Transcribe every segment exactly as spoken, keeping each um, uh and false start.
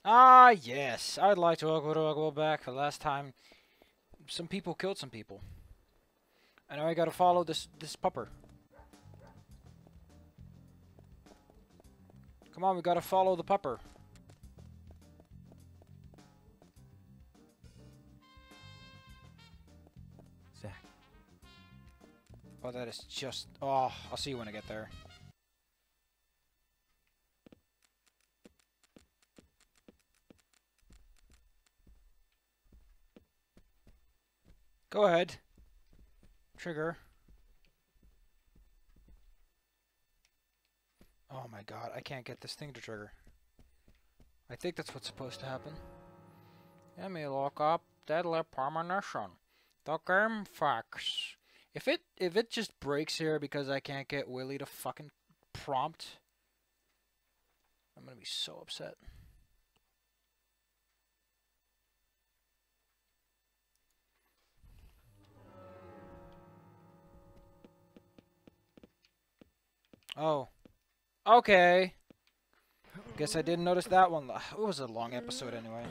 Ah, yes. I'd like to go, to go back. The last time, some people killed some people. And now I gotta follow this this pupper. Come on, we gotta follow the pupper. Zach. Oh, that is just... Oh, I'll see you when I get there. Go ahead. Trigger. Oh my god, I can't get this thing to trigger. I think that's what's supposed to happen. Let me look up deadly premonition. The game facts. If it if it just breaks here because I can't get Willie to fucking prompt, I'm gonna be so upset. Oh. Okay. Guess I didn't notice that one. It was a long episode anyway.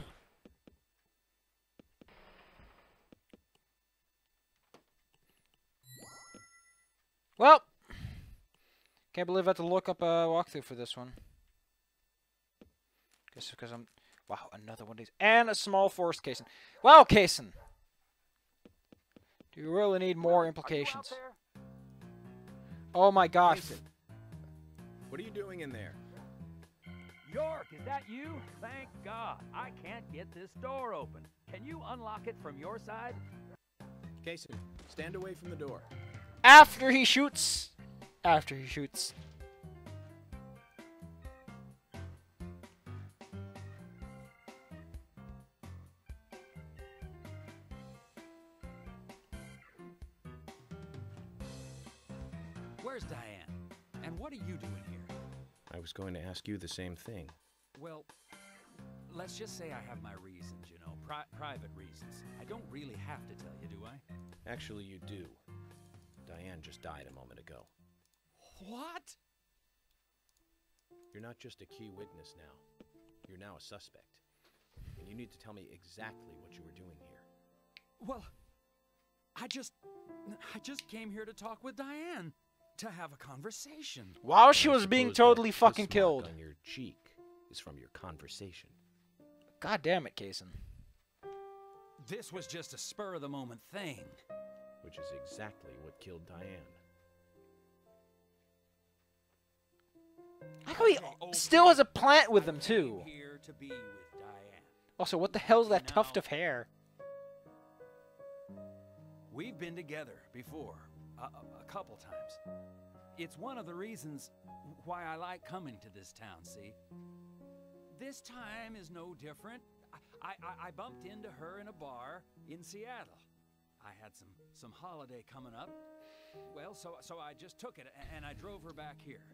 Well, can't believe I had to look up a walkthrough for this one. Guess because I'm... Wow, another one of these. And a small forest casing. Wow, casing! Do you really need more implications? Oh my gosh. Jason, what are you doing in there? York, is that you? Thank God. I can't get this door open. Can you unlock it from your side? Jason, stand away from the door. After he shoots. After he shoots. Where's Diane? And what are you doing here? I was going to ask you the same thing. Well, let's just say I have my reasons, you know, pri private reasons. I don't really have to tell you, do I? Actually, you do. Diane just died a moment ago. What? You're not just a key witness now. You're now a suspect. And you need to tell me exactly what you were doing here. Well, I just... I just came here to talk with Diane. To have a conversation. While she was being Suppose totally that fucking kiss mark killed. on your cheek is from your conversation. God damn it, Kaysen. This was just a spur-of-the-moment thing. Which is exactly what killed Diane. How come he still has a plant with him, too? Here to be with Diane. Also, what the hell's that tuft of hair? We've been together before, a, a, a couple times. It's one of the reasons why I like coming to this town, see? This time is no different. I, I, I bumped into her in a bar in Seattle. I had some, some holiday coming up. Well, so, so I just took it and I drove her back here.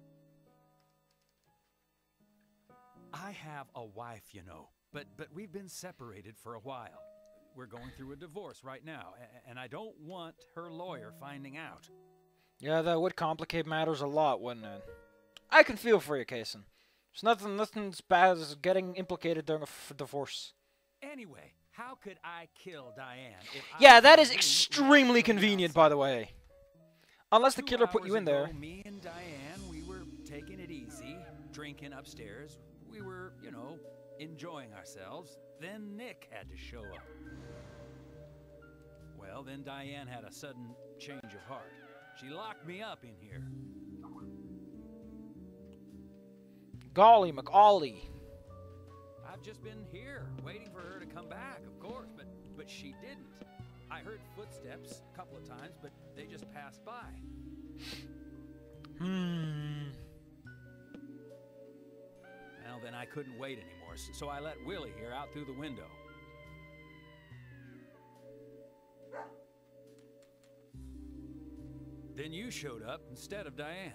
I have a wife, you know, but, but we've been separated for a while. We're going through a divorce right now, and I don't want her lawyer finding out. Yeah, that would complicate matters a lot, wouldn't it? I can feel for you, Kaysen. There's nothing, nothing as bad as getting implicated during a f divorce. Anyway, how could I kill Diane if Yeah, I that is knew extremely convenient, by the way. Unless the Two killer put you hours in there. ago, me and Diane, we were taking it easy, drinking upstairs. We were, you know, enjoying ourselves. Then Nick had to show up. Well, then Diane had a sudden change of heart. She locked me up in here. Golly, McAuley. I've just been here, waiting for her to come back, of course, but but she didn't. I heard footsteps a couple of times, but they just passed by. Hmm. Well, then I couldn't wait anymore, so I let Willie here out through the window. Then you showed up instead of Diane.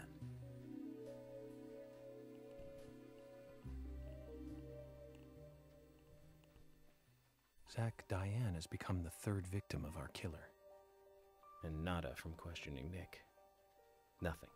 Zach, Diane has become the third victim of our killer. And nada from questioning Nick. Nothing.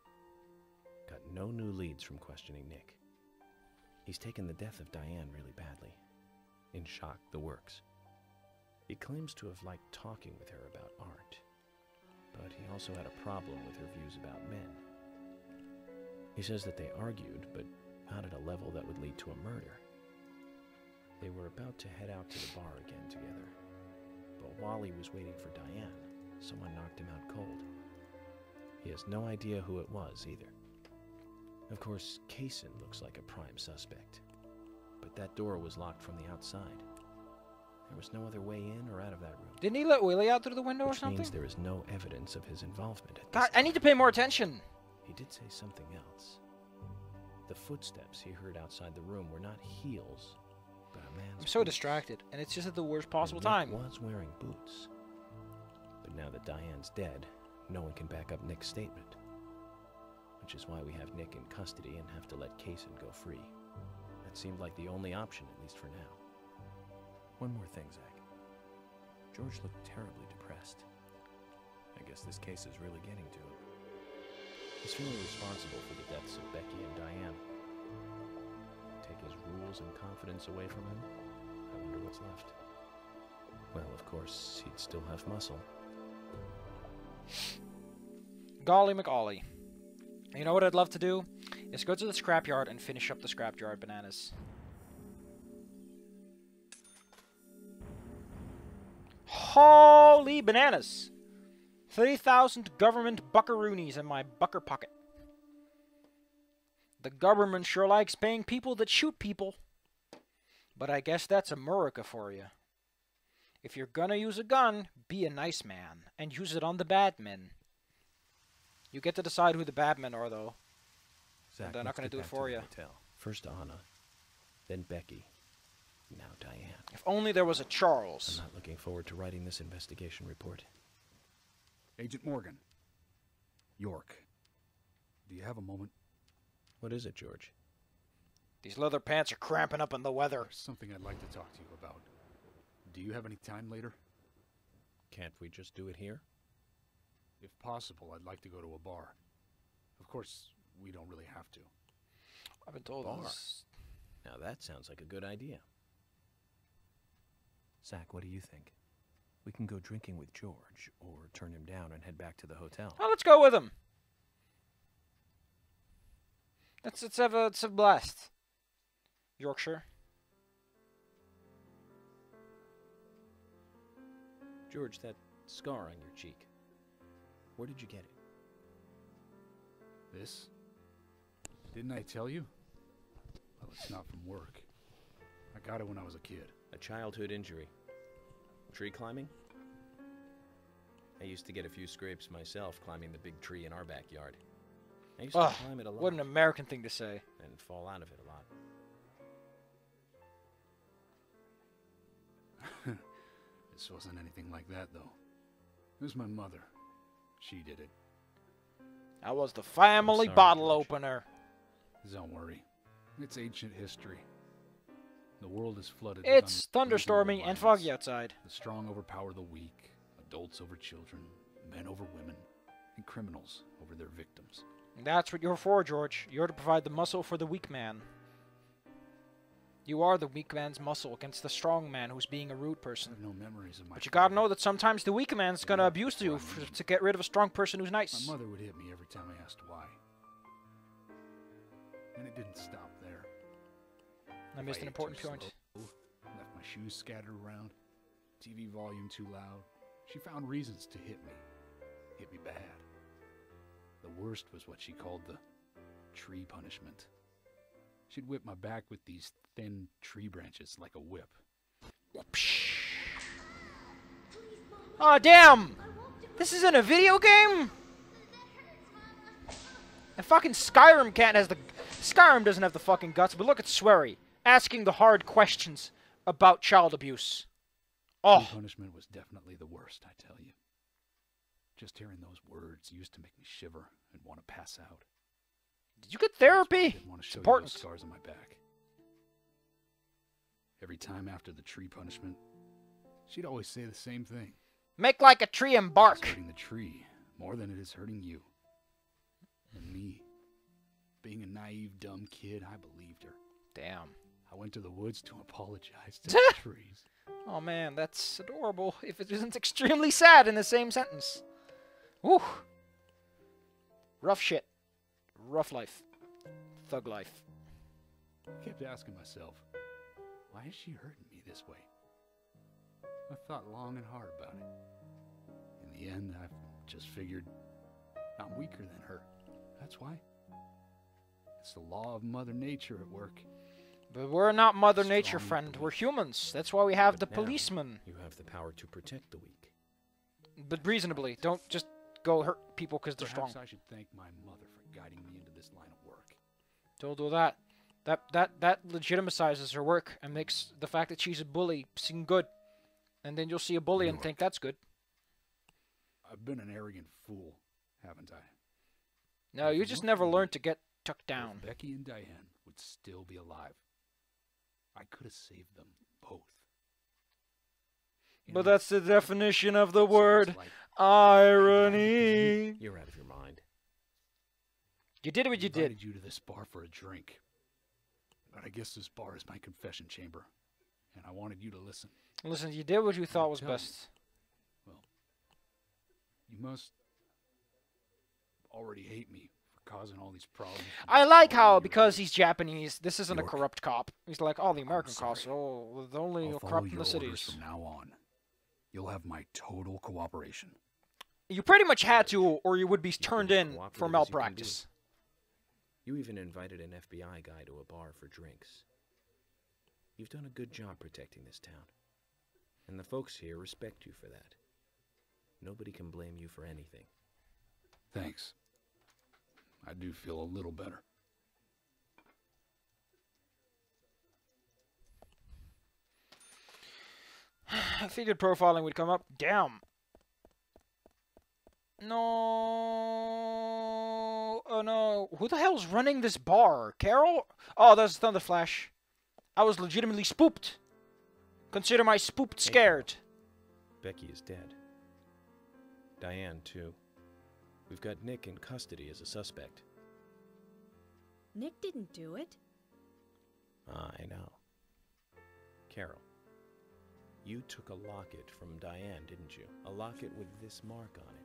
Got no new leads from questioning Nick. He's taken the death of Diane really badly. in shock, the works. He claims to have liked talking with her about art, but he also had a problem with her views about men. He says that they argued, but not at a level that would lead to a murder. They were about to head out to the bar again together, but while he was waiting for Diane, someone knocked him out cold. He has no idea who it was either. Of course, Kaysen looks like a prime suspect, but that door was locked from the outside. There was no other way in or out of that room. Didn't he let Willie out through the window Which or something? means there is no evidence of his involvement at God, this I need to pay more attention. He did say something else. The footsteps he heard outside the room were not heels, but a man's I'm so boots. distracted, and it's just at the worst possible And Nick time. was wearing boots. But now that Diane's dead, no one can back up Nick's statement. Which is why we have Nick in custody and have to let Kaysen go free. That seemed like the only option, at least for now. One more thing, Zach. George looked terribly depressed. I guess this case is really getting to him. He's feeling responsible for the deaths of Becky and Diane. Take his rules and confidence away from him? I wonder what's left. Well, of course, he'd still have muscle. Golly McGolly. You know what I'd love to do? Is go to the scrapyard and finish up the scrapyard bananas. Holy bananas! thirty thousand government buckaroonies in my bucker pocket. The government sure likes paying people that shoot people. But I guess that's America for you. If you're gonna use a gun, be a nice man, and use it on the bad men. You get to decide who the bad men are, though. Zach, they're not let's gonna get do it back for to the you. hotel. First Anna, then Becky, now Diane. If only there was a I'm Charles. not looking forward to writing this investigation report. Agent Morgan. York. Do you have a moment? What is it, George? These leather pants are cramping up in the weather. There's something I'd like to talk to you about. Do you have any time later? Can't we just do it here? If possible, I'd like to go to a bar. Of course, we don't really have to. I've been told Bar. this. Now that sounds like a good idea. Zach, what do you think? We can go drinking with George, or turn him down and head back to the hotel. Oh, let's go with him. Let's, let's have a, it's a blast. Yorkshire. George, that scar on your cheek. Where did you get it? This? Didn't I tell you? Well, it's not from work. I got it when I was a kid. A childhood injury. Tree climbing? I used to get a few scrapes myself climbing the big tree in our backyard. I used to Ugh, climb it a lot. what an American thing to say. And fall out of it a lot. This wasn't anything like that, though. It was my mother. She did it. That was the family sorry, bottle George. opener. Don't worry. It's ancient history. The world is flooded with It's unreasonable thunderstorming and violence. foggy outside. The strong overpower the weak, adults over children, men over women, and criminals over their victims. And that's what you're for, George. You're to provide the muscle for the weak man. You are the weak man's muscle against the strong man who's being a rude I person. have no memories of my But you gotta father. know that sometimes the weak man's gonna Yeah, abuse that's you what I f mean. to get rid of a strong person who's nice. My mother would hit me every time I asked why. And it didn't stop there. I If missed an ate important too point. slow, left my shoes scattered around, T V volume too loud. She found reasons to hit me. Hit me bad. The worst was what she called the tree punishment. She'd whip my back with these thin tree branches like a whip. Oh damn! This isn't a video game? And fucking Skyrim can't has the Skyrim doesn't have the fucking guts, but look at Swery asking the hard questions about child abuse. Tree Oh, punishment was definitely the worst, I tell you. Just hearing those words used to make me shiver and want to pass out. did you get That's why I therapy? didn't want to It's show you important. those scars on my back. Every time after the tree punishment, she'd always say the same thing. Make like a tree and It's bark. hurting the tree more than it is hurting you. And me, being a naive, dumb kid, I believed her. Damn. I went to the woods to apologize to the trees. Oh man, that's adorable. If it isn't extremely sad in the same sentence. Woo. Rough shit. Rough life. Thug life. I kept asking myself, why is she hurting me this way? I thought long and hard about it. In the end, I just figured I'm weaker than her. That's why. It's the law of Mother Nature at work. But we're not Mother Strong Nature, friend. belief. We're humans. That's why we have But the now policeman. You have the power to protect the weak. But reasonably. Don't just go hurt people because they're strong. Perhaps I should thank my mother for guiding me into this line of work. Don't do that. That that that legitimizes her work and makes the fact that she's a bully seem good. And then you'll see a bully and Look. think that's good. I've been an arrogant fool, haven't I? No, you just never learned to get tucked down. If Becky and Diane would still be alive, I could have saved them both. You But know, that's the definition of the sounds word like irony. You're out of your mind. You did what you did. invited you to this bar for a drink. But I guess this bar is my confession chamber, and I wanted you to listen. Listen, you did what you thought was tell you. best. You must already hate me for causing all these problems. I like All how, your because life. he's Japanese, this isn't a York. corrupt cop. He's like, oh, the American sorry. cops, oh, the only I'll follow corrupt in your the orders cities. from now on. You'll have my total cooperation. You pretty much had to, or you would be You've turned been in as for cooperative as you can malpractice. You even invited an F B I guy to a bar for drinks. You've done a good job protecting this town. And the folks here respect you for that. Nobody can blame you for anything. Thanks. I do feel a little better. I figured profiling would come up. Damn. No. Oh no. Who the hell's running this bar? Carol? Oh, that's Thunderflash. I was legitimately spooked. Consider my spooked Hey, scared. Becky is dead. Diane, too. We've got Nick in custody as a suspect. Nick didn't do it. Ah, I know. Carol, you took a locket from Diane, didn't you? A locket with this mark on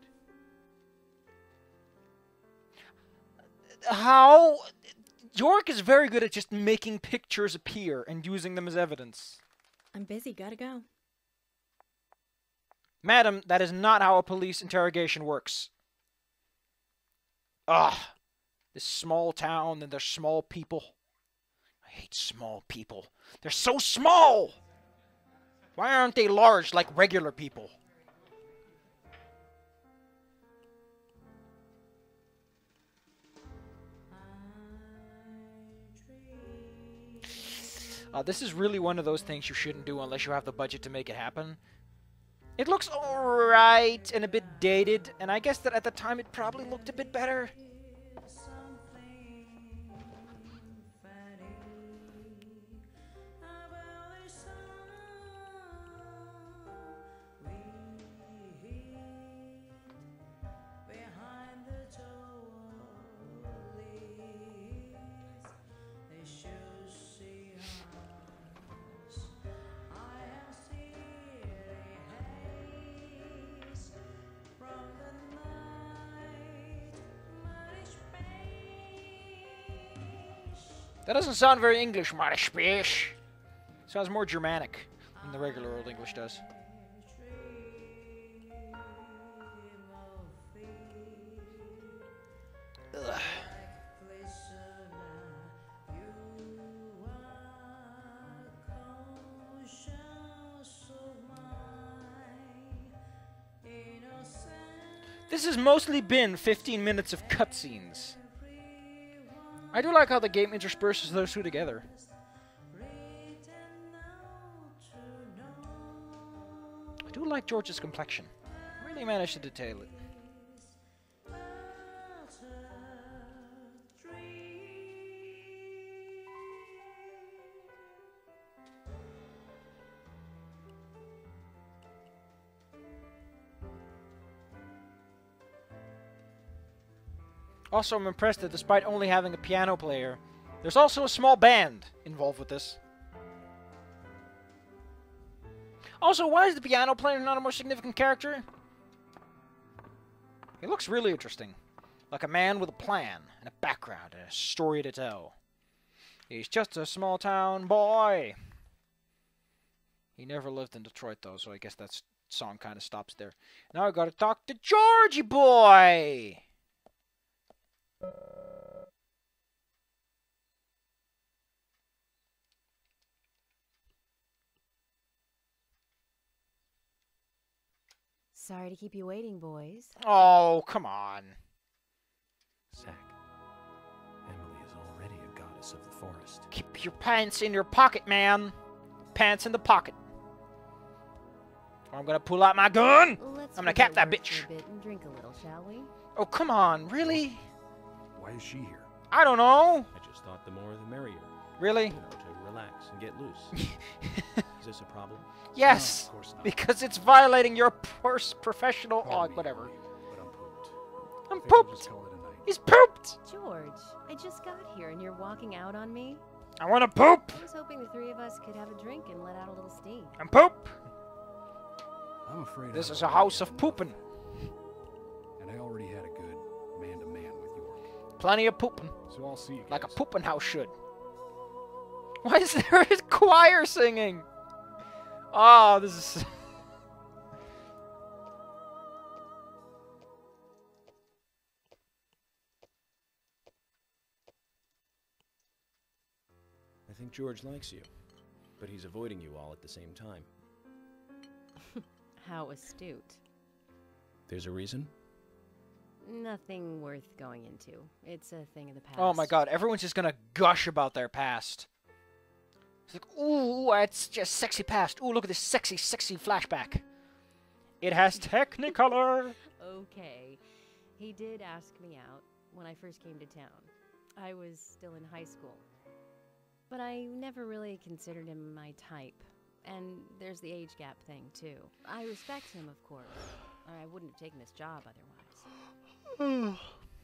it. How? York is very good at just making pictures appear and using them as evidence. I'm busy, gotta go. Madam, that is not how a police interrogation works. Ugh. This small town and their small people. I hate small people. They're so small! Why aren't they large like regular people? Uh, this is really one of those things you shouldn't do unless you have the budget to make it happen. It looks alright and a bit dated, and I guess that at the time it probably looked a bit better. That doesn't sound very English, my space. Sounds more Germanic than the regular Old English does. Ugh. This has mostly been fifteen minutes of cutscenes. I do like how the game intersperses those two together. I do like George's complexion. Really managed to detail it. Also, I'm impressed that despite only having a piano player, there's also a small band involved with this. Also, why is the piano player not a more significant character? He looks really interesting. Like a man with a plan, and a background, and a story to tell. He's just a small town boy. He never lived in Detroit, though, so I guess that song kind of stops there. Now I gotta talk to Georgie boy! Sorry to keep you waiting, boys. Oh, come on. Zack, Emily is already a goddess of the forest. Keep your pants in your pocket, man. Pants in the pocket. Or I'm gonna pull out my gun. Let's I'm gonna cap forget that work for bitch. a bit and drink a little, shall we? Oh, come on. Really? Why is she here? I don't know. I just thought the more the merrier. Really? You know, to relax and get loose. Is this a problem? Yes. No, of course not. Because it's violating your pers professional... Pardon Oh, me, whatever. Emily, but I'm pooped. I'm Think we'll pooped. just call it a night. He's pooped. George, I just got here and you're walking out on me? I want to poop. I was hoping the three of us could have a drink and let out a little steam. I'm poop. I'm afraid This I is don't a house have of enough. pooping. And I already had a good man-to-man with York. Plenty of pooping. So I'll see you guys. Like a pooping house should. Why is there a choir singing? Oh, this is... I think George likes you, but he's avoiding you all at the same time. How astute. There's a reason? Nothing worth going into. It's a thing of the past. Oh my god, everyone's just gonna gush about their past. It's like, ooh, it's just sexy past. Ooh, look at this sexy, sexy flashback. It has Technicolor. Okay. He did ask me out when I first came to town. I was still in high school. But I never really considered him my type. And there's the age gap thing, too. I respect him, of course. Or I wouldn't have taken this job otherwise.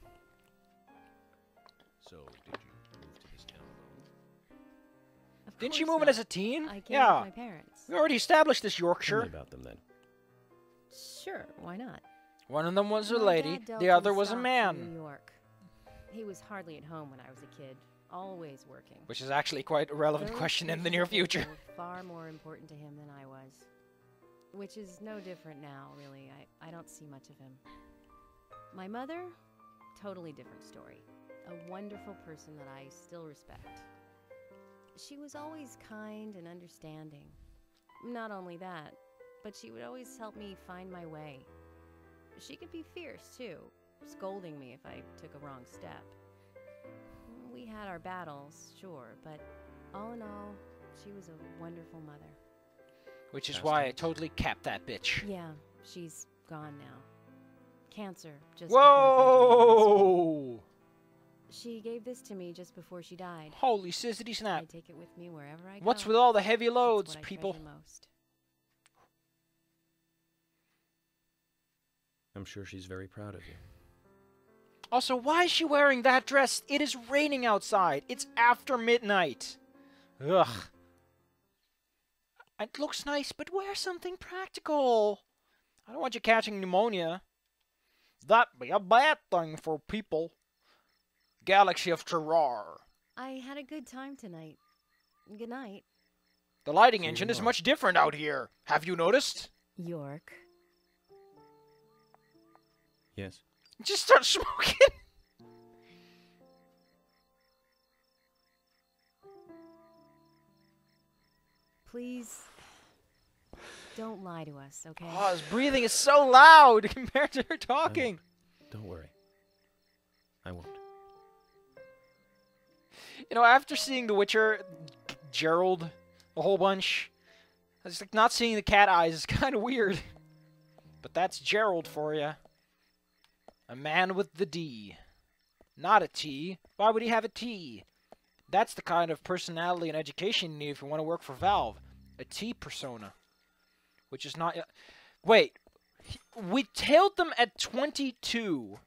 So, did you move to this town alone? Of Didn't you course move in not. as a teen? I came Yeah. with my parents. We already established this Tell Yorkshire. me about them then. Sure, why not? One of them was a My lady, dad dealt the in other was a stocks in man. New York. He was hardly at home when I was a kid, always working. Which is actually quite a relevant Those question in the two near people future. were far more important to him than I was. Which is no different now, really. I, I don't see much of him. My mother, totally different story. A wonderful person that I still respect. She was always kind and understanding. Not only that, but she would always help me find my way. She could be fierce, too, scolding me if I took a wrong step. We had our battles, sure, but all in all, she was a wonderful mother. Which is Past why I tense. totally capped that bitch. Yeah, she's gone now. Cancer, just before graduating high school. Whoa! She gave this to me just before she died. Holy sizzity I snap. take it with me wherever I go. What's with all the heavy It's loads, what I people? treasure most. I'm sure she's very proud of you. Also, why is she wearing that dress? It is raining outside. It's after midnight. Ugh. It looks nice, but wear something practical. I don't want you catching pneumonia. That'd be a bad thing for people. Galaxy of Terror. I had a good time tonight. Good night, The lighting See you engine is tomorrow. much different out here. Have you noticed? York. Yes? Just start smoking. Please, don't lie to us, okay? Oh, his breathing is so loud compared to her talking. Don't worry. I won't. You know, after seeing The Witcher, Gerald, a whole bunch, I was like, not seeing the cat eyes is kind of weird. But that's Gerald for you. A man with the D. Not a T. Why would he have a T? That's the kind of personality and education you need if you want to work for Valve. A T persona. Which is not... Wait. We tailed them at twenty-two.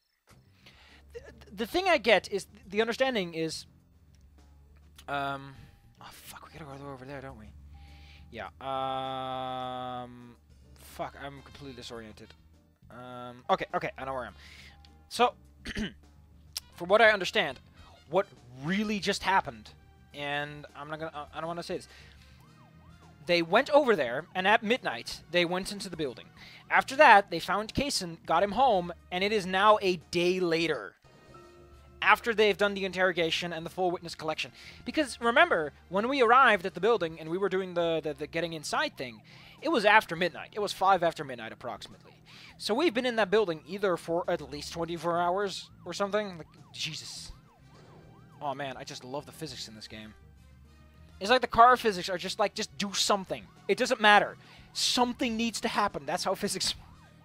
The thing I get is... The understanding is... Um... Oh, fuck. We gotta go over there, don't we? Yeah. Um. Fuck. I'm completely disoriented. Um. Okay. Okay. I know where I am. So, from what I understand, what really just happened, and I'm not gonna. I don't want to say this. They went over there, and at midnight, they went into the building. After that, they found Kaysen, got him home, and it is now a day later. After they've done the interrogation and the full witness collection. Because, remember, when we arrived at the building and we were doing the, the, the getting inside thing, it was after midnight. It was five after midnight, approximately. So we've been in that building either for at least twenty-four hours or something. Like, Jesus. Oh, man, I just love the physics in this game. It's like the car physics are just like, just do something. It doesn't matter. Something needs to happen. That's how physics...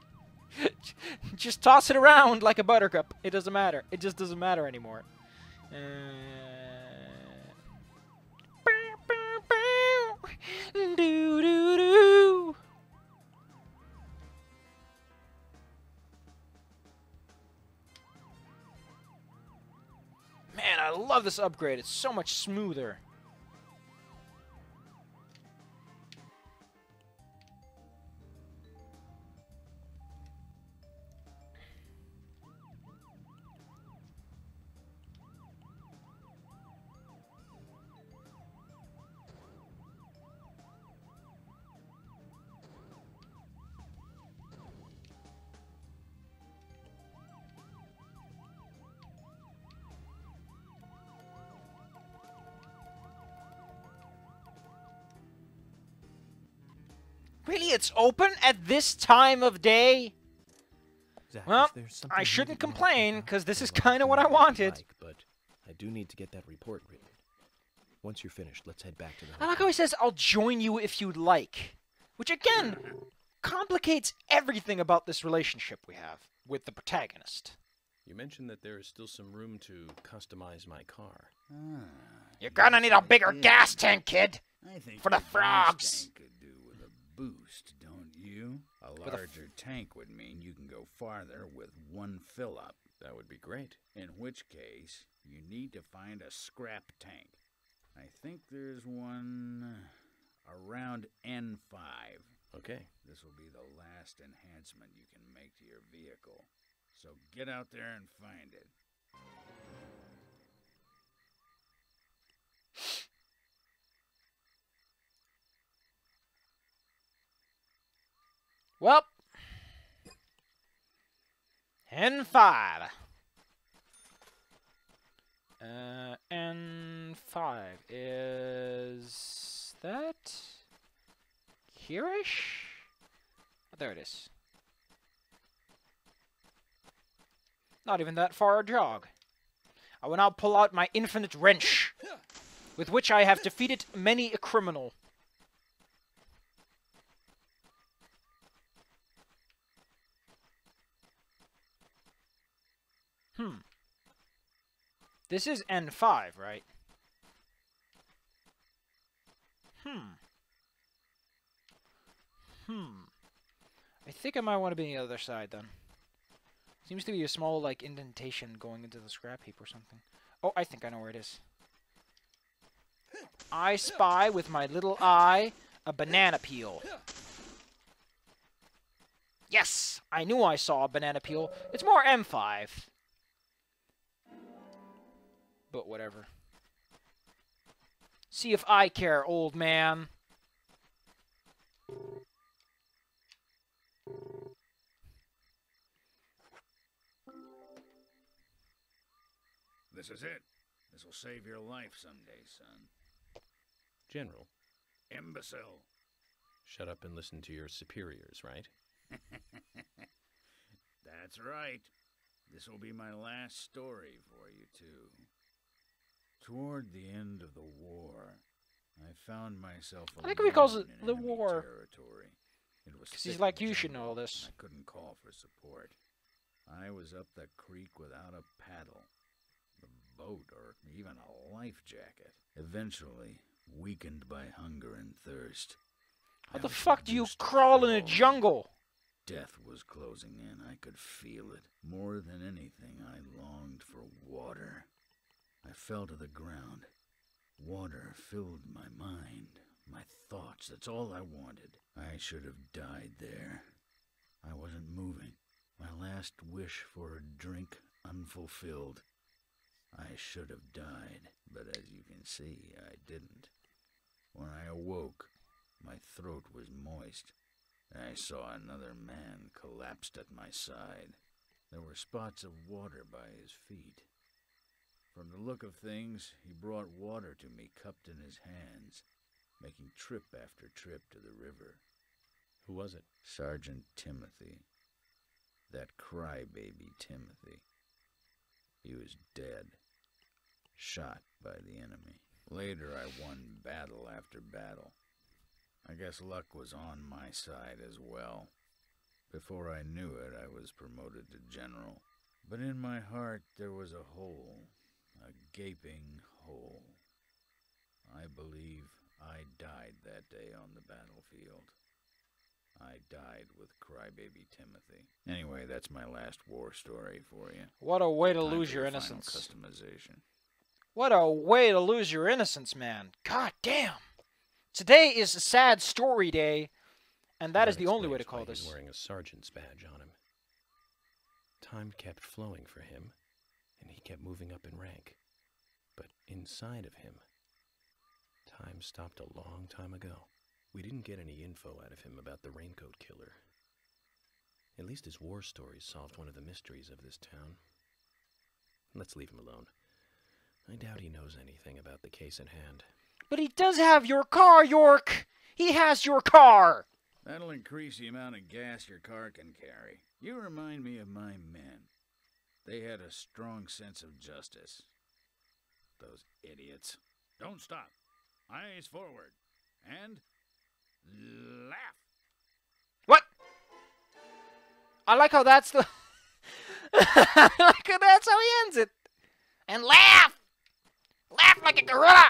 Just toss it around like a buttercup. It doesn't matter. It just doesn't matter anymore. Uh... Do, do, do. Man, I love this upgrade. It's so much smoother. Really, it's open at this time of day? Zach, Well, is there something I here shouldn't that you wanna complain, check out? because this is I'd like kind of to what know I you wanted. like, but I do need to get that report written. Once you're finished, let's head back to the I like how he says, I'll join you if you'd like. Which, again, complicates everything about this relationship we have with the protagonist. You mentioned that there is still some room to customize my car. Ah, You're gonna need a bigger gas tank, kid! I think for the a gas frogs. tank could do with a boost, don't you? A With a f- larger tank would mean you can go farther with one fill up. That would be great. In which case, you need to find a scrap tank. I think there's one around N five. Okay. This will be the last enhancement you can make to your vehicle. So get out there and find it. Well, N five. Uh, N five is that here-ish? Oh, there it is. Not even that far a jog. I will now pull out my infinite wrench, with which I have defeated many a criminal. Hmm. This is N five, right? Hmm. Hmm. I think I might want to be on the other side, then. Seems to be a small, like, indentation going into the scrap heap or something. Oh, I think I know where it is. I spy with my little eye a banana peel. Yes! I knew I saw a banana peel. It's more M five. But whatever. See if I care, old man. This is it. This will save your life someday, son. General, Imbecile. shut up and listen to your superiors, right? That's right. This will be my last story for you, too. Toward the end of the war, I found myself I think he calls alone it in the enemy war. territory. It was 'Cause he's thick like, you should know jungle, this. and I couldn't call for support. I was up the creek without a paddle, a boat, or even a life jacket. Eventually, weakened by hunger and thirst. How I the was fuck do you reduced to crawl in a crawl. jungle? Death was closing in. I could feel it. More than anything, I longed for water. I fell to the ground. Water filled my mind, my thoughts. spots, that's all I wanted. I should have died there. I wasn't moving. My last wish for a drink unfulfilled. I should have died, but as you can see, I didn't. When I awoke, my throat was moist, and I saw another man collapsed at my side. There were spots of water by his feet. From the look of things, he brought water to me cupped in his hands, making trip after trip to the river. Who was it? Sergeant Timothy. That crybaby Timothy. He was dead, shot by the enemy. Later I won battle after battle. I guess luck was on my side as well. Before I knew it, I was promoted to general. But in my heart there was a hole, a gaping hole. I believe I died that day on the battlefield. I died with crybaby Timothy. Anyway, that's my last war story for you. What a way to Time lose for your the final innocence. customization. What a way to lose your innocence, man. God damn. Today is a sad story day, and that is the only way to call He's this. wearing a sergeant's badge on him. Time kept flowing for him, and he kept moving up in rank. But inside of him, time stopped a long time ago. We didn't get any info out of him about the Raincoat Killer. At least his war stories solved one of the mysteries of this town. Let's leave him alone. I doubt he knows anything about the case at hand. But he does have your car, York! He has your car! That'll increase the amount of gas your car can carry. You remind me of my men. They had a strong sense of justice. Those idiots. Don't stop. Eyes forward. And laugh. What? I like how that's the... I like how that's how he ends it. And laugh! Laugh like a gorilla!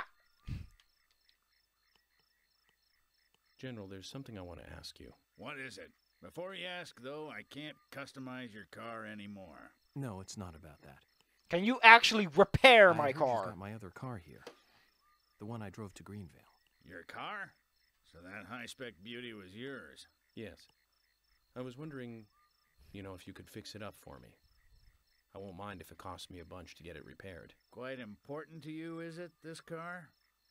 General, there's something I want to ask you. What is it? Before you ask, though, I can't customize your car anymore. No, it's not about that. Can you actually repair I my heard you've car? got my other car here. The one I drove to Greenvale. Your car? So that high-spec beauty was yours? Yes. I was wondering, you know, if you could fix it up for me. I won't mind if it costs me a bunch to get it repaired. Quite important to you, is it, this car?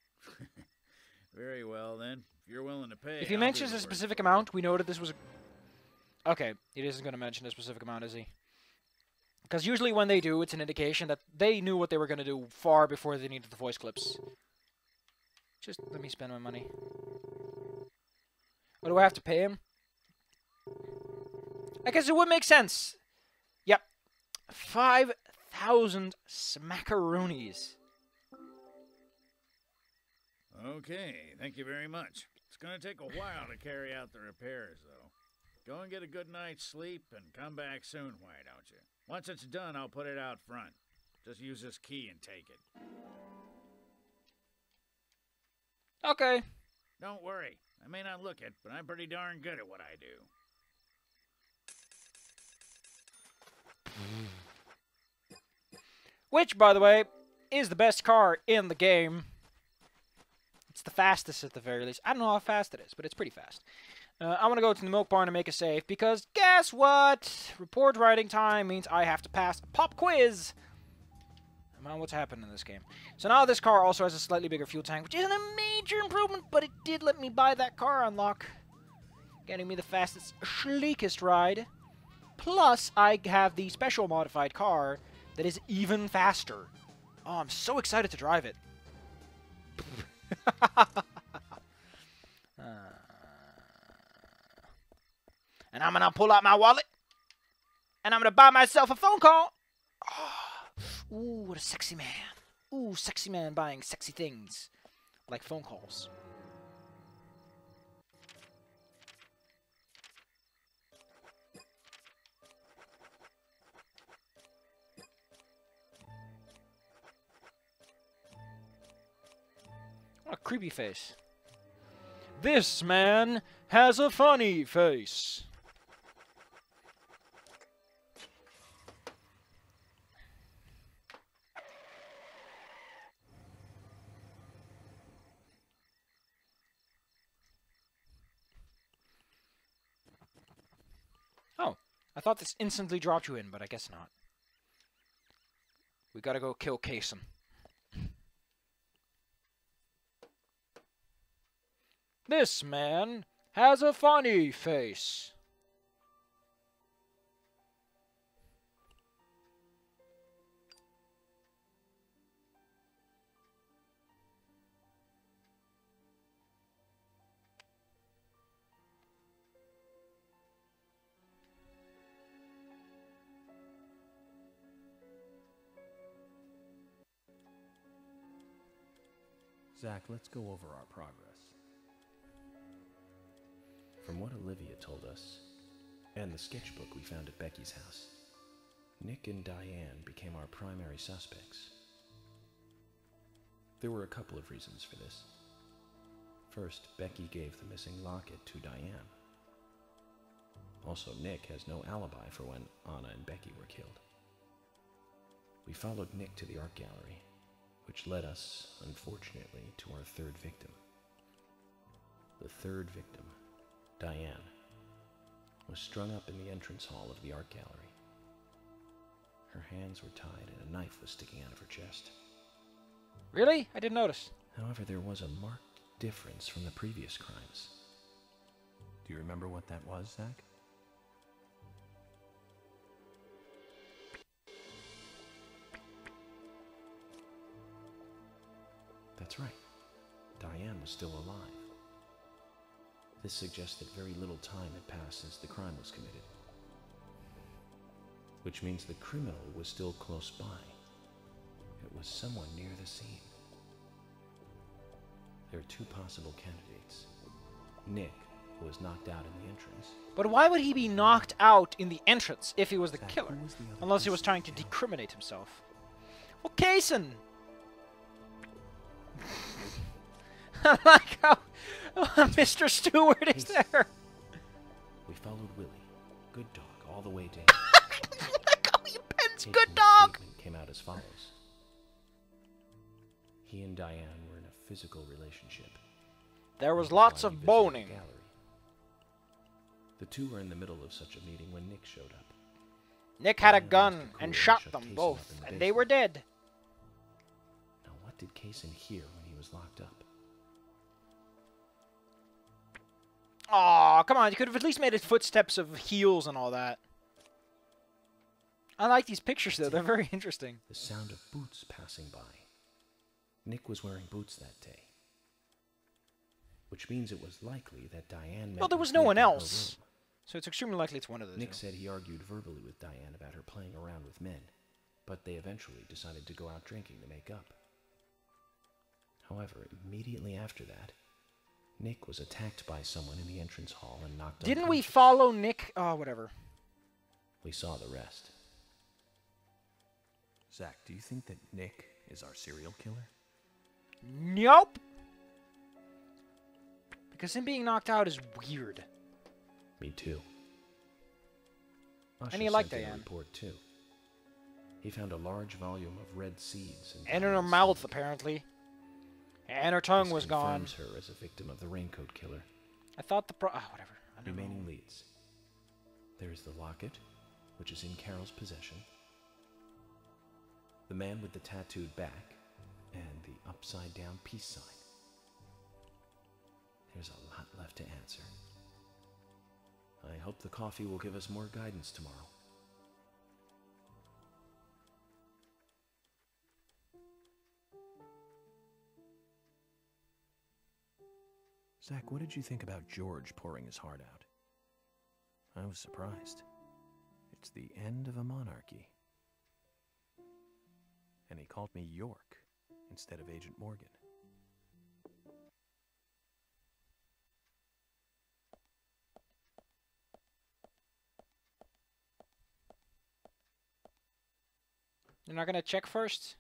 Very well, then. If you're willing to pay, If he I'll mentions do a the work specific for amount, we know that this was a... Okay, he isn't going to mention a specific amount, is he? Because usually when they do, it's an indication that they knew what they were going to do far before they needed the voice clips. Just let me spend my money. What do I have to pay him? I guess it would make sense. Yep. five thousand smackaroonies. Okay, thank you very much. It's gonna take a while to carry out the repairs, though. Go and get a good night's sleep and come back soon, why don't you? Once it's done, I'll put it out front. Just use this key and take it. Okay. Don't worry. I may not look it, but I'm pretty darn good at what I do. Which, by the way, is the best car in the game. It's the fastest at the very least. I don't know how fast it is, but it's pretty fast. Uh, I want to go to the milk barn and make a save, because guess what? Report writing time means I have to pass a pop quiz. Come on, what's happened in this game? So now this car also has a slightly bigger fuel tank, which isn't a major improvement, but it did let me buy that car unlock. Getting me the fastest, sleekest ride. Plus, I have the special modified car that is even faster. Oh, I'm so excited to drive it. uh, and I'm gonna pull out my wallet, and I'm gonna buy myself a phone call. Oh, ooh, what a sexy man. Ooh, sexy man buying sexy things, like phone calls. What a creepy face. This man has a funny face. I thought this instantly dropped you in, but I guess not. We gotta go kill Kason. This man has a funny face. Zach, let's go over our progress. From what Olivia told us, and the sketchbook we found at Becky's house, Nick and Diane became our primary suspects. There were a couple of reasons for this. First, Becky gave the missing locket to Diane. Also, Nick has no alibi for when Anna and Becky were killed. We followed Nick to the art gallery, which led us, unfortunately, to our third victim. The third victim, Diane, was strung up in the entrance hall of the art gallery. Her hands were tied and a knife was sticking out of her chest. Really? I didn't notice. However, there was a marked difference from the previous crimes. Do you remember what that was, Zach? That's right. Diane was still alive. This suggests that very little time had passed since the crime was committed. Which means the criminal was still close by. It was someone near the scene. There are two possible candidates. Nick, who was knocked out in the entrance. But why would he be knocked out in the entrance if he was the Zach, killer? who was the other Unless he was person trying to killed? decriminate himself. Well, Kason! I like how Mister Stewart is Kason. there. We followed Willie, good dog, all the way down. Like how he pets Cason's good dog. statement came out as follows. He and Diane were in a physical relationship. There was Which is lots why he of visited boning. the gallery. The two were in the middle of such a meeting when Nick showed up. Nick had a Diane gun arranged to cool and and shot shut them Kason both, up in the and they basement. were dead. Now, what did Kason hear when he was locked up? Aw, come on, you could have at least made it footsteps of heels and all that. I like these pictures, though. They're very interesting. The sound of boots passing by. Nick was wearing boots that day. Which means it was likely that Diane met Well, there with was no Nick one in her else. room. So it's extremely likely it's one of those. Nick two. said he argued verbally with Diane about her playing around with men, but they eventually decided to go out drinking to make up. However, immediately after that, Nick was attacked by someone in the entrance hall and knocked Didn't we unconscious. follow Nick? Oh, whatever. We saw the rest. Zach, do you think that Nick is our serial killer? Nope. Because him being knocked out is weird. Me too. Usher And he liked sent in a Diane. report too. He found a large volume of red seeds and And in her mouth, apparently. And her tongue This was gone. confirms her as a victim of the raincoat killer. I thought the pro- oh, whatever. I don't Remaining know. leads. There is the locket, which is in Carol's possession. The man with the tattooed back, and the upside-down peace sign. There's a lot left to answer. I hope the coffee will give us more guidance tomorrow. Zach, what did you think about George pouring his heart out? I was surprised. It's the end of a monarchy. And he called me York instead of Agent Morgan. You're not gonna check first?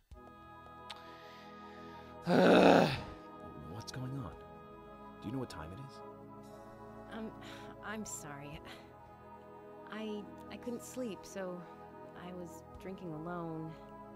What's going on? Do you know what time it is? Um, I'm sorry. I I couldn't sleep, so I was drinking alone.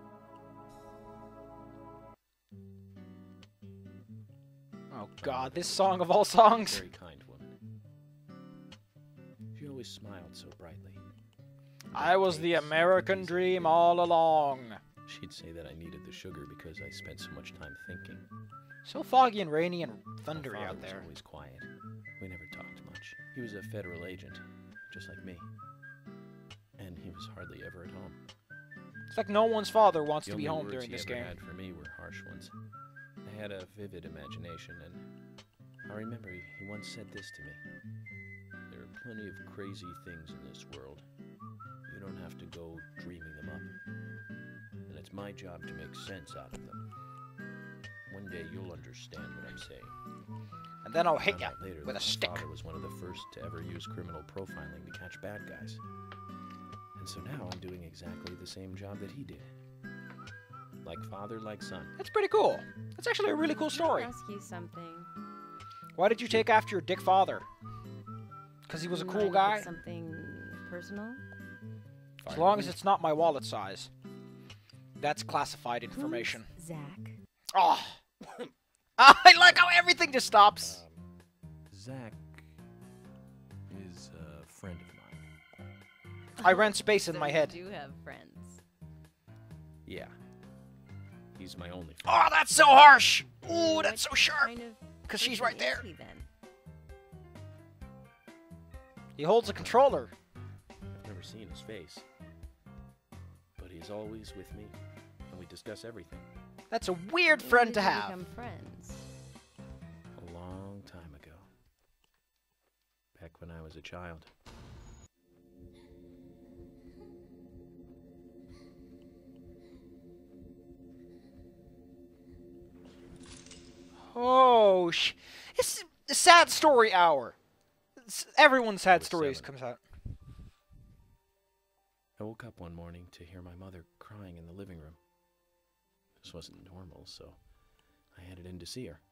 Oh God, this song of all songs. Very kind woman. She always smiled so brightly. I was the American dream all along. She'd say that I needed the sugar because I spent so much time thinking. So foggy and rainy and My thundery father out was there. always quiet. We never talked much. He was a federal agent, just like me. And he was hardly ever at home. It's like no one's father wants The to be only home words during he this ever game. had for me were harsh ones. I had a vivid imagination, and I remember he, he once said this to me. There are plenty of crazy things in this world. You don't have to go dreaming them up. And it's my job to make sense out of them. One day you'll understand what I'm saying. And then I'll hit Found ya out later with that a my stick. father was one of the first to ever use criminal profiling to catch bad guys. And so now I'm doing exactly the same job that he did. Like father, like son. That's pretty cool. That's actually a really cool Can I story. ask you something? Why did you take after your dick father? Because he was a Mind cool if guy? it's something personal? As long as it's not my wallet size. That's classified Who's information. Zach. Oh! I like how everything just stops. Um, Zach is a friend of mine. I ran space in So my you head. do have friends. yeah. He's my only friend. Oh, that's so harsh! Ooh, What that's so sharp! kind of Because she's person right there. is he then? He holds a controller. I've never seen his face. But he's always with me, and we discuss everything. That's a weird When friend did to you have. Become friends. A long time ago. Back when I was a child. Oh, sh! It's a sad story hour. It's, everyone's sad was stories seven. comes out. I woke up one morning to hear my mother crying in the living room. This wasn't normal, so I headed in to see her.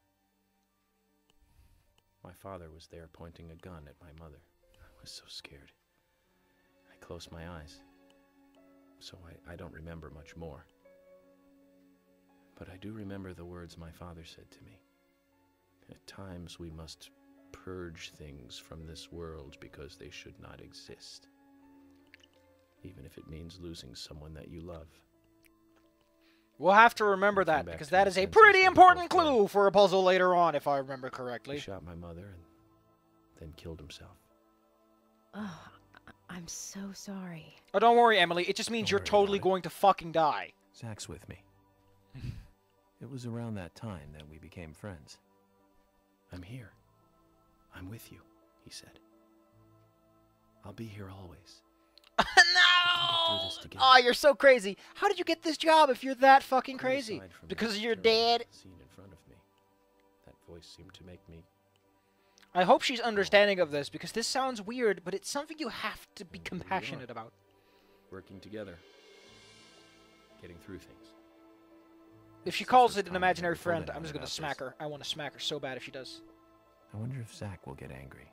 My father was there pointing a gun at my mother. I was so scared. I closed my eyes, so I, I don't remember much more. But I do remember the words my father said to me. At times we must purge things from this world because they should not exist. Even if it means losing someone that you love. We'll have to remember Come that, back because to that my is a senses pretty when we important both clue for a puzzle later on, if I remember He correctly. shot my mother and then killed himself. Oh, I- I'm so sorry. Oh, don't worry, Emily. It just means Don't you're worry totally about it. going to fucking die. Zach's with me. It was around that time that we became friends. I'm here. I'm with you, he said. I'll be here always. No! this together. Oh, you're so crazy. How did you get this job if you're that fucking Quite crazy? aside from Because the you're terrible dead? Scene in front of me. That voice seemed to make me. I hope she's understanding of this, because this sounds weird, but it's something you have to be Well, here we compassionate are. about. Working together. Getting through things. If she It's the calls first it an time I've imaginary ever told friend, I'm anyone just gonna about smack this. her. I want to smack her so bad if she does. I wonder if Zach will get angry.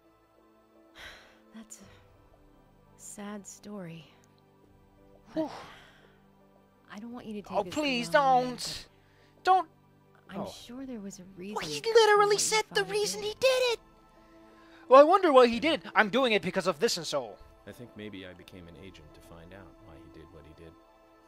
That's a sad story. Whew. I don't want you to take Oh, this the please wrong way, don't! Don't! but I'm Oh. sure there was a reason. Well, he for literally what your said the father reason did. he did it! Well, I wonder why he did. I'm doing it because of this and so. I think maybe I became an agent to find out why he did what he did.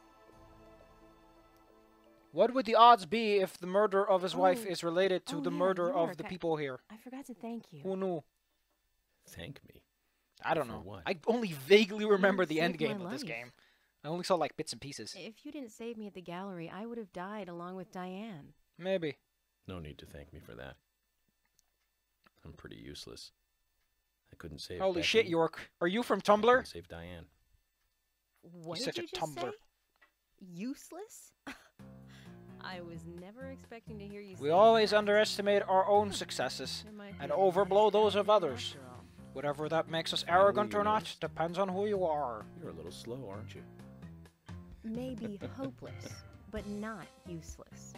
What would the odds be if the murder of his wife Oh. is related to Oh, the yeah, murder of York, the I- people here? I forgot to thank you. Who knew? Thank me. I don't For know. what? I only vaguely remember the end saved my game of this life. game. I only saw like bits and pieces. If you didn't save me at the gallery, I would have died along with Diane. Maybe. No need to thank me for that. I'm pretty useless. I couldn't save Holy Becky. shit, York. Are you from I Tumblr? couldn't save Diane. What You're did such a you just tumbler. say? Useless? I was never expecting to hear you say We always that. underestimate our own successes There might and be a overblow nice those of guy others. after all. Whatever that makes us Finally, arrogant you or not noticed. depends on who you are. You're a little slow, aren't you? Maybe hopeless, but not useless.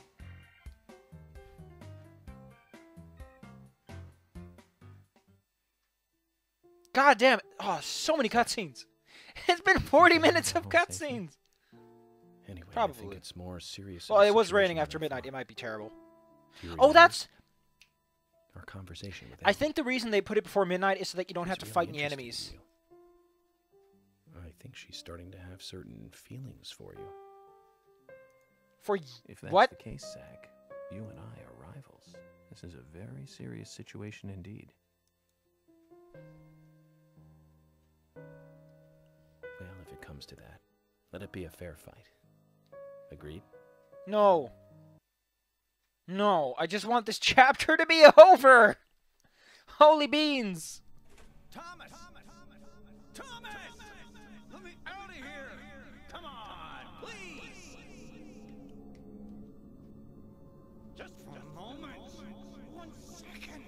God damn it. Oh, so many cutscenes. It's been forty minutes of Oh, thank you. cutscenes. Anyway, I Probably. think it's more serious. Well, of a it was situation raining than after I midnight. thought. It might be terrible. Do you Oh, remember that's... our conversation with I Emily? think the reason they put it before midnight is so that you don't have It's to really fight any interesting enemies. to you. I think she's starting to have certain feelings for you. For y If that's what? the case, Zach, you and I are rivals. This is a very serious situation indeed. Well, if it comes to that, let it be a fair fight. Agreed? No. No, I just want this chapter to be over. Holy beans. Thomas! Thomas! Let me out of here! Come on, please! Just for a moment. One second.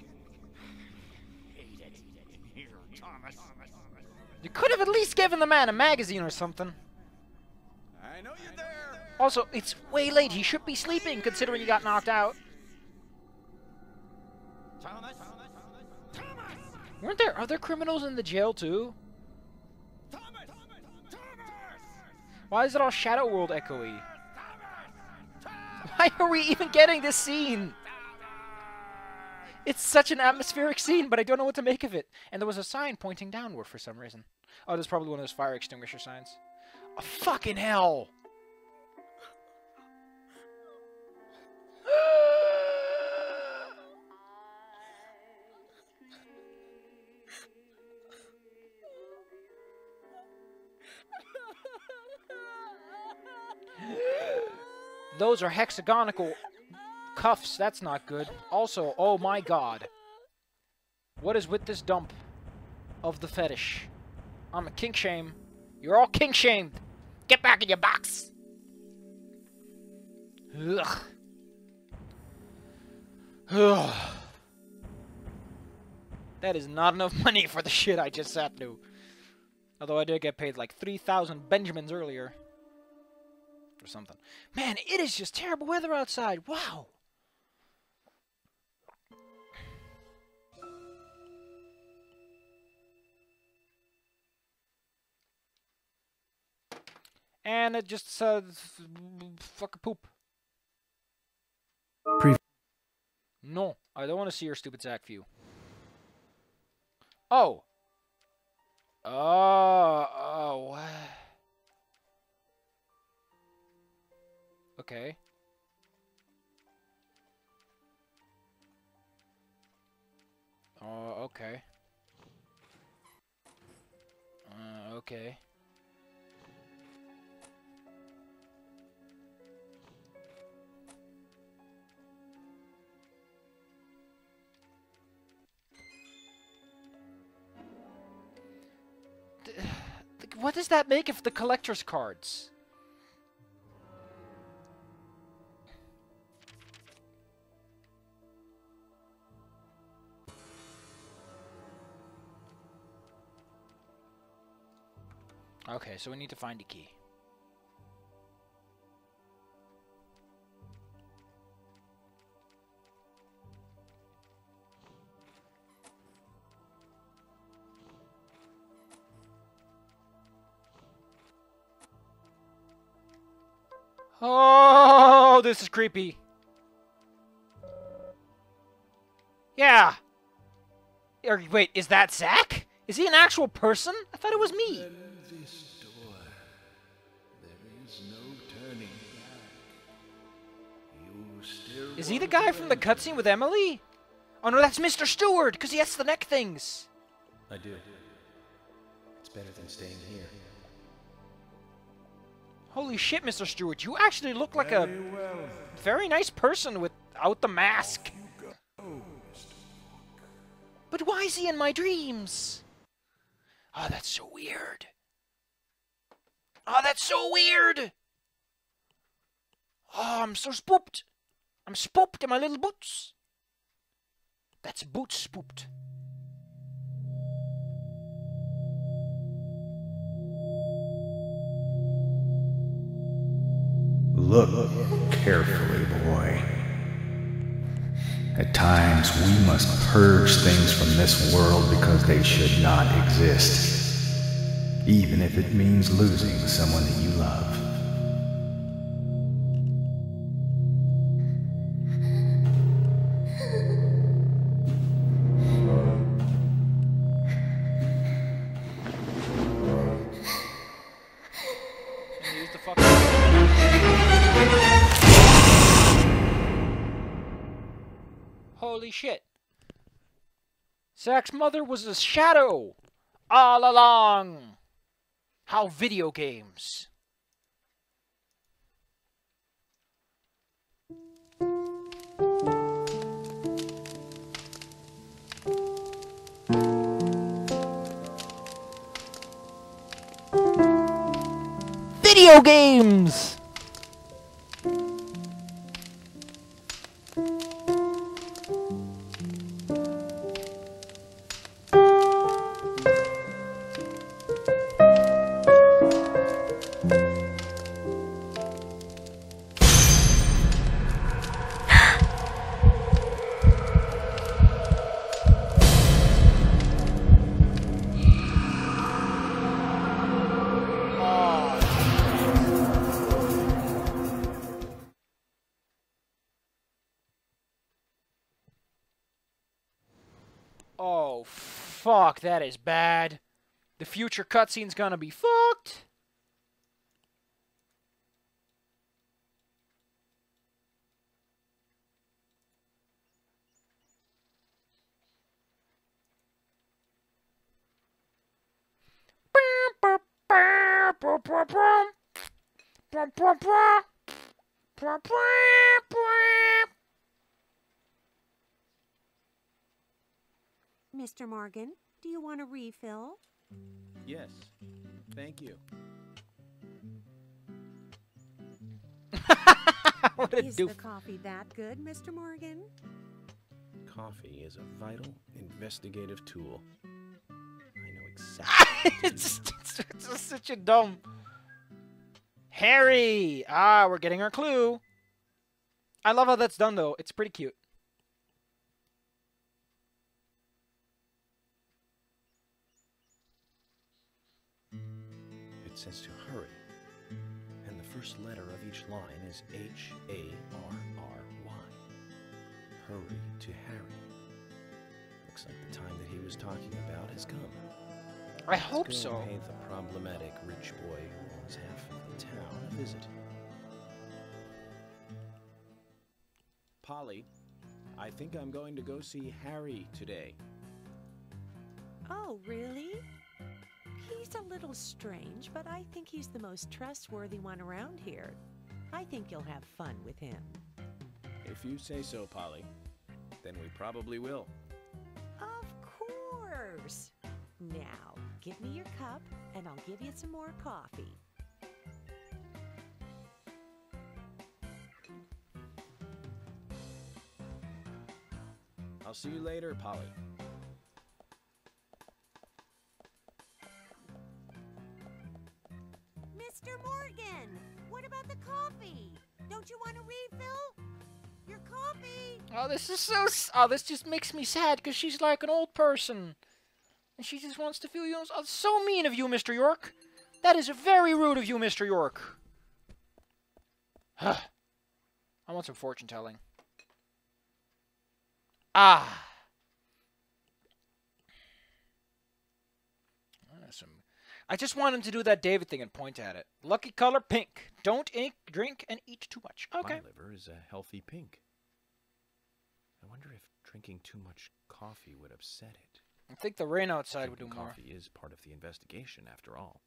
Hate it. Here, Thomas. You could have at least given the man a magazine or something. I know you're there. Also, it's way late. He should be sleeping, considering he got knocked out. Thomas! Thomas! Weren't there other criminals in the jail, too? Thomas! Thomas! Why is it all Shadow World echoey? Why are we even getting this scene? It's such an atmospheric scene, but I don't know what to make of it. And there was a sign pointing downward for some reason. Oh, there's probably one of those fire extinguisher signs. Oh, fucking hell! Those are hexagonal cuffs. That's not good. Also, oh my god. What is with this dump of the fetish? I'm a kink shame. You're all kink shamed. Get back in your box. Ugh. Ugh. That is not enough money for the shit I just sat through. Although I did get paid like three thousand Benjamins earlier. Or something. Man, it is just terrible weather outside. Wow. And it just says, fuck a poop. Pre No, I don't want to see your stupid Zach view. Oh. Oh, oh, what? Okay. Oh, okay. Uh, okay. Th- What does that make of the collector's cards? Okay, so we need to find a key. Oh, this is creepy. Yeah. Or, wait, is that Zach? Is he an actual person? I thought it was me. This door. There is no turning back. You still Is he the guy from the cutscene with Emily? Oh no, that's Mister Stewart, because he has the neck things. I do. It's better than staying here. Holy shit, Mister Stewart, you actually look like a very nice person without the mask. But why is he in my dreams? Oh, that's so weird. Oh, that's so weird. Oh, I'm so spooked. I'm spooked in my little boots. That's boot spooked. Look carefully, boy. At times, we must purge things from this world because they should not exist, even if it means losing someone that you love. Holy shit. Zach's mother was a shadow all along. How video games. Video games! Oh, fuck, that is bad. The future cutscene's gonna be fucked. Mister Morgan, do you want a refill? Yes, thank you. What a Is doof. the coffee that good, Mister Morgan? Coffee is a vital investigative tool. I know exactly. what to do it's, now. it's, it's just such a dumb. Harry! Ah, we're getting our clue. I love how that's done, though. It's pretty cute. It says to hurry, and the first letter of each line is H A R R Y. Hurry to Harry. Looks like the time that he was talking about has come. I hope Let's go so. and pay the problematic rich boy who owns half of the town a visit. Polly, I think I'm going to go see Harry today. Oh, really? He's a little strange, but I think he's the most trustworthy one around here. I think you'll have fun with him. If you say so, Polly, then we probably will. Of course. Now, give me your cup, and I'll give you some more coffee. I'll see you later, Polly. Mister Morgan, what about the coffee? Don't you want a refill? Your coffee! Oh, this is so. s- Oh, this just makes me sad because she's like an old person, and she just wants to feel you. Oh, so mean of you, Mister York. That is very rude of you, Mister York. I want some fortune telling. Ah. Ah, some- I just want him to do that David thing and point at it. Lucky color pink. Don't ink, drink, and eat too much. Okay. My liver is a healthy pink. I wonder if drinking too much coffee would upset it. I think the rain outside would do Drinking more. coffee is part of the investigation, after all.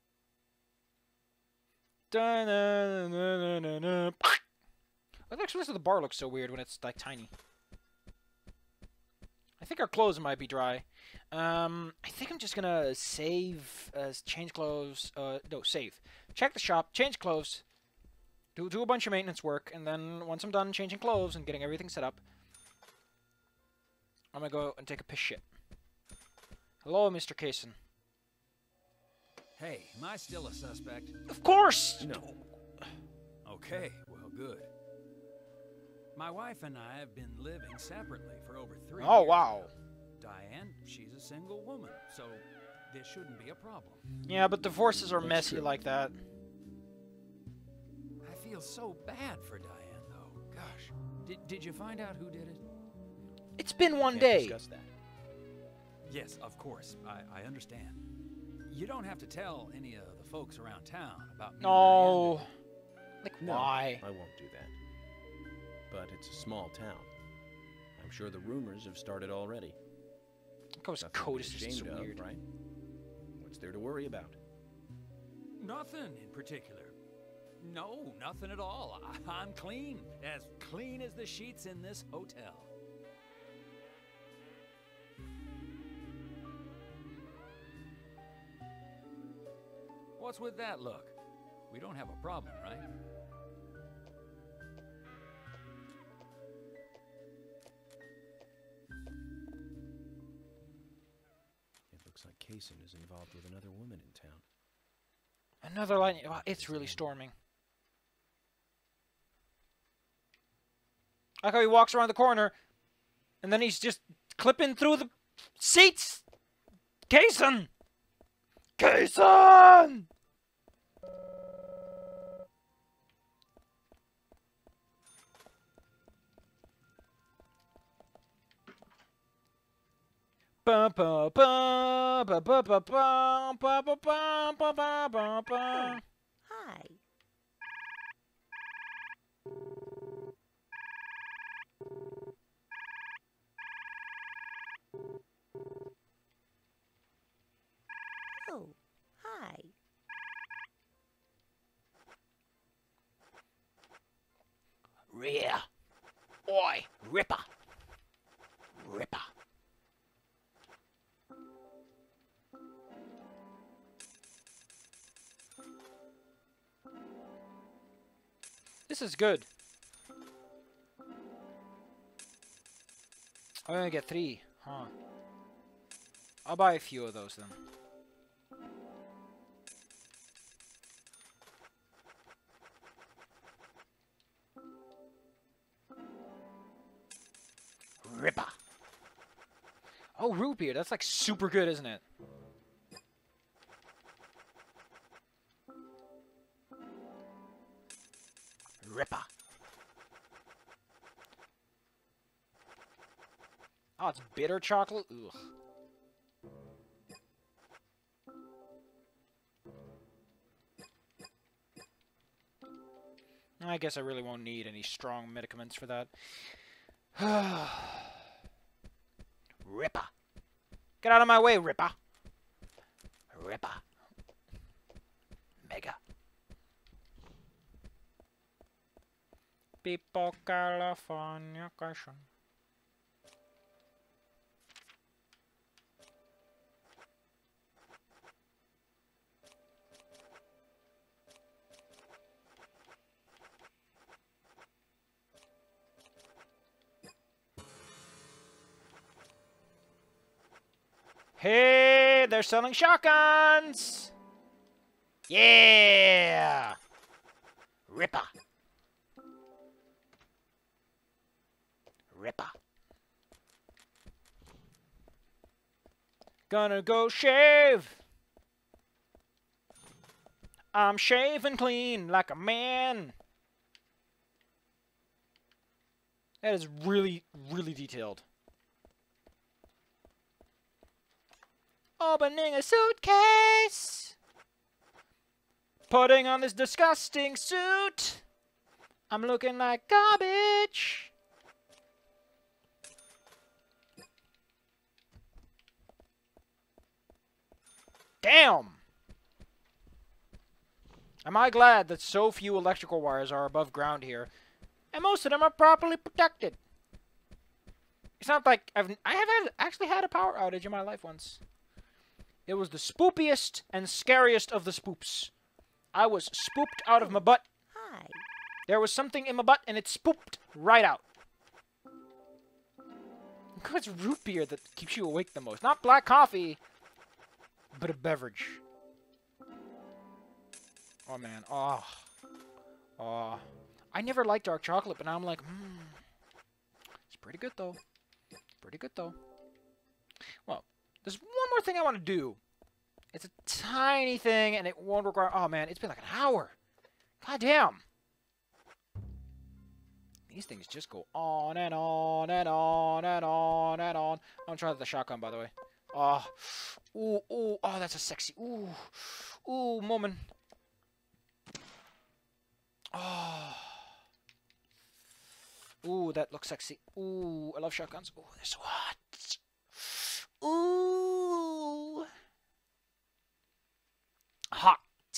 Da-na-na-na-na-na. Well, the rest of the bar looks so weird when it's like tiny. I think our clothes might be dry. Um, I think I'm just gonna save, uh, change clothes. Uh, no, save. Check the shop, change clothes, do do a bunch of maintenance work, and then once I'm done changing clothes and getting everything set up, I'm gonna go and take a piss shit. Hello, Mister Kaysen. Hey, am I still a suspect? Of course. No. Okay, well, good. My wife and I have been living separately for over three Oh years wow. now. Diane, she's a single woman, so this shouldn't be a problem. Yeah, but divorces are That's messy true. like that. I feel so bad for Diane, though. Gosh. Did, did you find out who did it? It's been one Can't day. discuss that. Yes, of course. I, I understand. You don't have to tell any of the folks around town about me and No. Diane. Like No, why? I won't do that. But it's a small town. I'm I'm sure the rumors have started already. Of course, Nothing to code be is just ashamed so of, weird. right? What's there to worry about? Nothing in particular. No, nothing at all. I I'm clean. As clean as the sheets in this hotel. What's with that look? We don't have a problem, right? It looks like Kaysen is involved with another woman in town. Another lightning. Wow, it's really storming. I like how he walks around the corner, and then he's just clipping through the seats. Kaysen! Kaysen! Bum, bum, bum, bum, bum, bum, bum, bum, bum, bum, bum, bum, bum, bum. Hi. Oh, hi. Rear. Oi, Ripper. Ripper. This is good. I'm gonna get three, huh? I'll buy a few of those then. Ripper. Oh, root beer. That's like super good, isn't it? Ripper. Oh, it's bitter chocolate? Ugh. I guess I really won't need any strong medicaments for that. Ripper. Get out of my way, Ripper. Ripper. Mega. People California question. Hey, they're selling shotguns! Yeah! Ripper. Ripper. Gonna go shave. I'm shaving clean like a man. That is really, really detailed. Opening a suitcase. Putting on this disgusting suit. I'm looking like garbage. Damn! Am I glad that so few electrical wires are above ground here, and most of them are properly protected. It's not like I've I have had, actually had a power outage in my life once. It was the spoopiest and scariest of the spoops. I was spooked out of my butt. Hi. There was something in my butt, and it spooked right out. It's root beer that keeps you awake the most. Not black coffee, but a beverage. Oh, man. Oh. Oh. I never liked dark chocolate, but now I'm like, hmm. It's pretty good, though. Pretty good, though. Well, there's one more thing I want to do. It's a tiny thing, and it won't require... Oh, man, it's been like an hour. God damn. These things just go on and on and on and on and on. I'm going to try the shotgun, by the way. Oh. Ooh, ooh. Oh, that's a sexy... Ooh. Ooh, moment. Oh. Ooh, that looks sexy. Ooh, I love shotguns. Ooh, they're so hot. Ooh. Hot.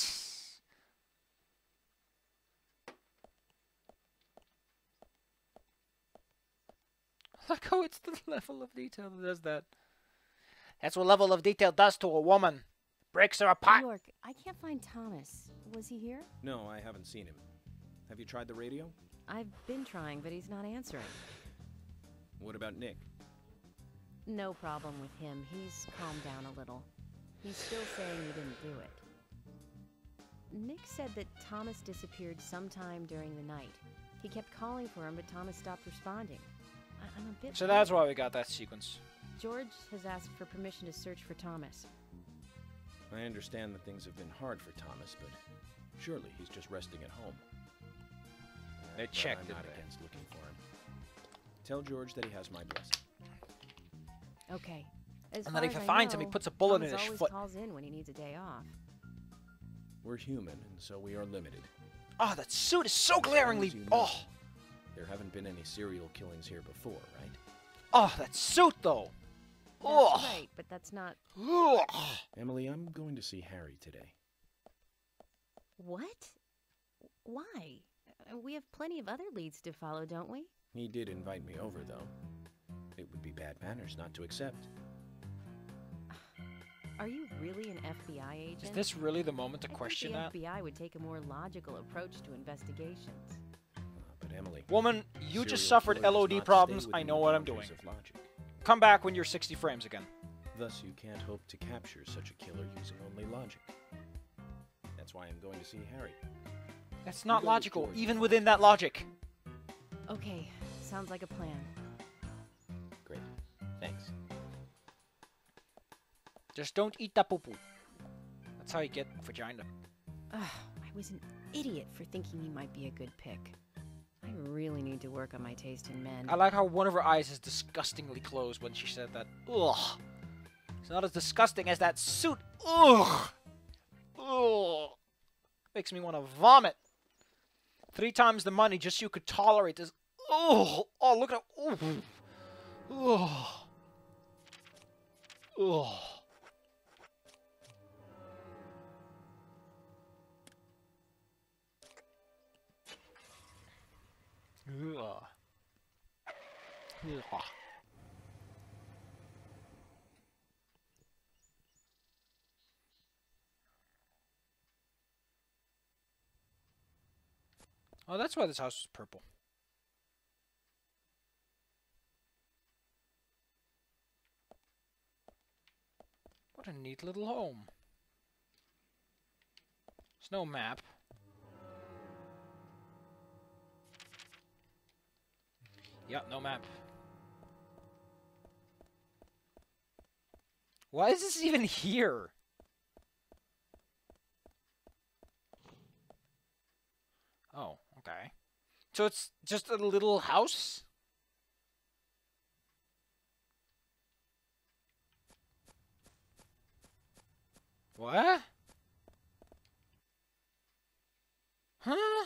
Look how it's the level of detail that does that. That's what level of detail does to a woman. Breaks her apart. New York, I can't find Thomas. Was he here? No, I haven't seen him. Have you tried the radio? I've been trying, but he's not answering. What about Nick? No problem with him. He's calmed down a little. He's still saying he didn't do it. Nick said that Thomas disappeared sometime during the night. He kept calling for him, but Thomas stopped responding. I I'm a bit... So that's why we got that sequence. George has asked for permission to search for Thomas. I understand that things have been hard for Thomas, but surely he's just resting at home. They But checked, I'm didn't not they? against looking for him. Tell George that he has my blessing. Okay. As And far that if as he I finds him, know, he puts a bullet Thomas in his always foot. calls in when he needs a day off. We're human, and so we are limited. Oh, that suit is so As long glaringly... as you know, Oh. There haven't been any serial killings here before, right? Oh, that suit, though. That's Oh. right, but that's not... Ugh. Emily, I'm going to see Harry today. What? Why? Uh, We have plenty of other leads to follow, don't we? He did invite me over, though. It would be bad manners not to accept. Are you really an F B I agent? Is this really the moment to I question think the that? F B I would take a more logical approach to investigations. Uh, but Emily... Woman, you just serial suffered killer does L O D not problems. stay I within know the what I'm doing. boundaries of logic. Come back when you're sixty frames again. Thus, you can't hope to capture such a killer using only logic. That's why I'm going to see Harry. That's not go with logical, George. even within that logic. Okay, sounds like a plan. Great. Thanks. Just don't eat that poo-poo. That's how you get vagina. Ugh, I was an idiot for thinking he might be a good pick. I really need to work on my taste in men. I like how one of her eyes is disgustingly closed when she said that. Ugh. It's not as disgusting as that suit. Ugh. Ugh. Makes me want to vomit. Three times the money just so you could tolerate this. Ugh. Oh, look at that. Ugh. Ugh. Ugh. Ugh. Ugh. Oh, that's why this house was purple. What a neat little home. There's no map. Yep, no map. Why is this even here? Oh, okay. So it's just a little house? What? Huh?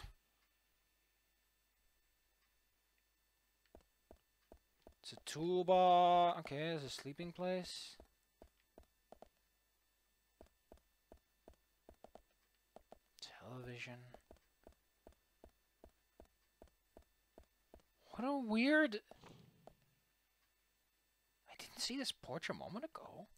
It's a toolbar. Okay, there's a sleeping place. Television. What a weird... I didn't see this porch a moment ago.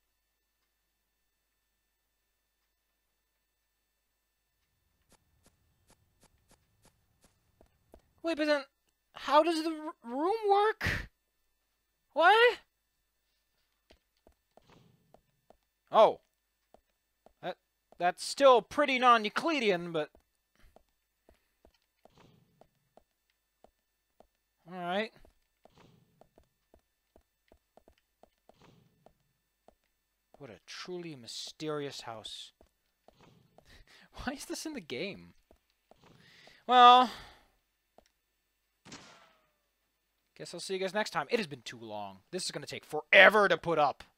Wait, but then how does the r room work? What? Oh. That that's still pretty non-Euclidean, but all right. What a truly mysterious house. Why is this in the game? Well, guess I'll see you guys next time. It has been too long. This is going to take forever to put up.